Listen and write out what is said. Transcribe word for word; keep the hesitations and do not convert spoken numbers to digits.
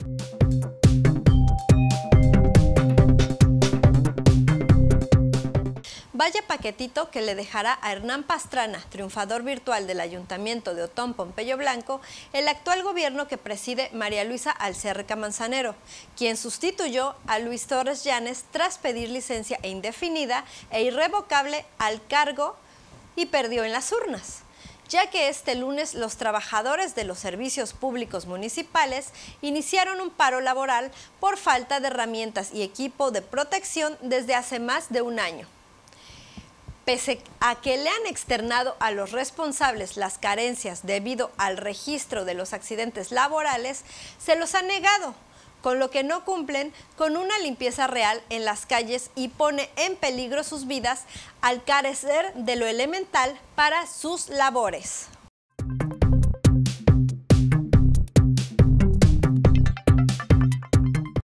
Vaya paquetito que le dejará a Hernán Pastrana, triunfador virtual del Ayuntamiento de Otón Pompeyo Blanco, el actual gobierno que preside María Luisa Alcérreca Manzanero, quien sustituyó a Luis Torres Llanes tras pedir licencia indefinida e irrevocable al cargo y perdió en las urnas, ya que este lunes los trabajadores de los servicios públicos municipales iniciaron un paro laboral por falta de herramientas y equipo de protección desde hace más de un año. Pese a que le han externado a los responsables las carencias debido al registro de los accidentes laborales, se los ha negado, con lo que no cumplen con una limpieza real en las calles y pone en peligro sus vidas al carecer de lo elemental para sus labores.